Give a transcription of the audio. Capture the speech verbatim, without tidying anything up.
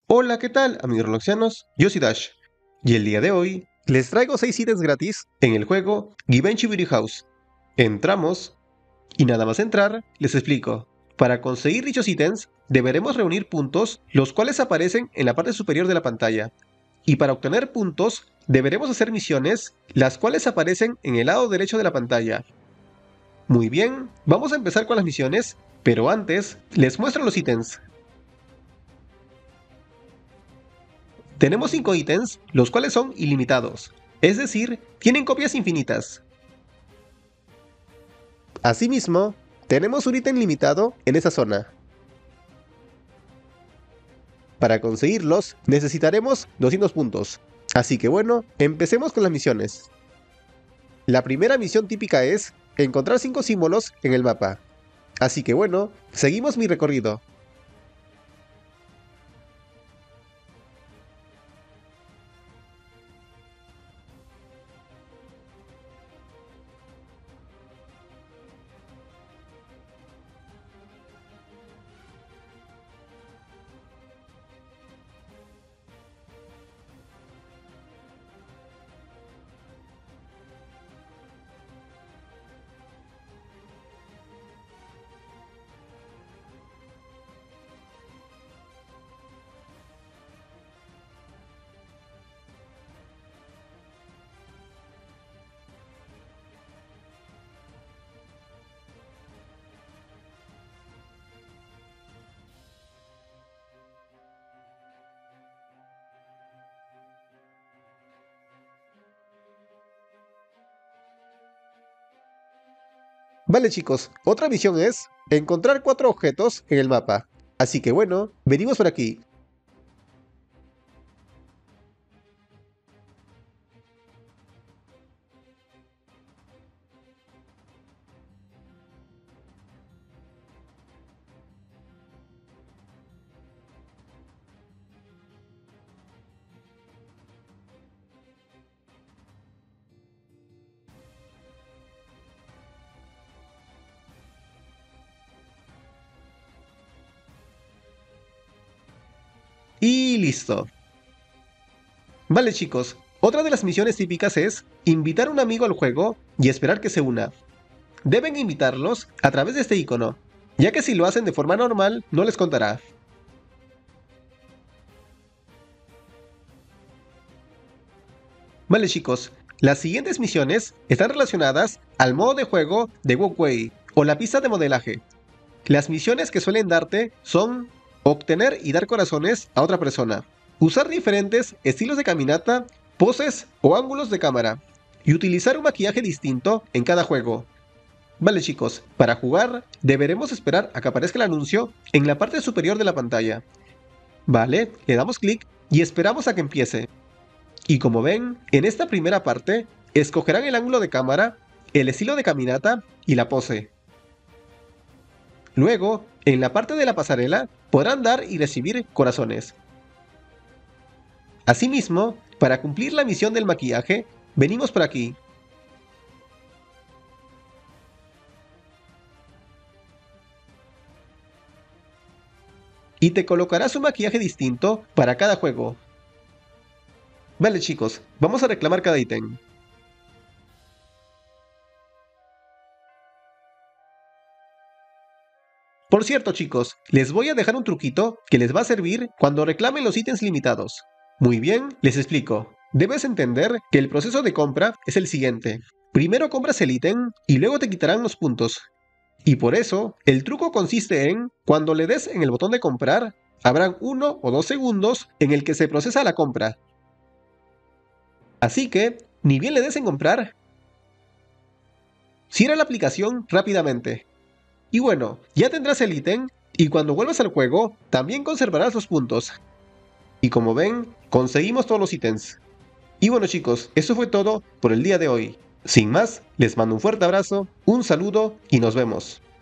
Hola, ¿qué tal, amigos robloxianos? Yo soy Dash, y el día de hoy les traigo seis ítems gratis en el juego Givenchy Beauty House. Entramos, y nada más entrar, les explico. Para conseguir dichos ítems, deberemos reunir puntos, los cuales aparecen en la parte superior de la pantalla. Y para obtener puntos, deberemos hacer misiones, las cuales aparecen en el lado derecho de la pantalla. Muy bien, vamos a empezar con las misiones, pero antes, les muestro los ítems. Tenemos cinco ítems, los cuales son ilimitados, es decir, tienen copias infinitas. Asimismo, tenemos un ítem limitado en esa zona. Para conseguirlos, necesitaremos doscientos puntos. Así que bueno, empecemos con las misiones. La primera misión típica es encontrar cinco símbolos en el mapa. Así que bueno, seguimos mi recorrido. Vale chicos, otra misión es encontrar cuatro objetos en el mapa. Así que bueno, venimos por aquí. Y listo. Vale chicos, otra de las misiones típicas es invitar a un amigo al juego y esperar que se una. Deben invitarlos a través de este icono, ya que si lo hacen de forma normal no les contará. Vale chicos, las siguientes misiones están relacionadas al modo de juego de Walkway o la pista de modelaje. Las misiones que suelen darte son obtener y dar corazones a otra persona, usar diferentes estilos de caminata, poses o ángulos de cámara, y utilizar un maquillaje distinto en cada juego. Vale chicos, para jugar deberemos esperar a que aparezca el anuncio en la parte superior de la pantalla. Vale, le damos clic y esperamos a que empiece. Y como ven, en esta primera parte, escogerán el ángulo de cámara, el estilo de caminata y la pose. Luego, en la parte de la pasarela, podrán dar y recibir corazones. Asimismo, para cumplir la misión del maquillaje, venimos por aquí. Y te colocarás un maquillaje distinto para cada juego. Vale chicos, vamos a reclamar cada ítem. Por cierto chicos, les voy a dejar un truquito que les va a servir cuando reclamen los ítems limitados. Muy bien, les explico. Debes entender que el proceso de compra es el siguiente. Primero compras el ítem y luego te quitarán los puntos. Y por eso, el truco consiste en, cuando le des en el botón de comprar, habrán uno o dos segundos en el que se procesa la compra. Así que, ni bien le des en comprar, cierra la aplicación rápidamente. Y bueno, ya tendrás el ítem, y cuando vuelvas al juego, también conservarás los puntos. Y como ven, conseguimos todos los ítems. Y bueno chicos, eso fue todo por el día de hoy. Sin más, les mando un fuerte abrazo, un saludo y nos vemos.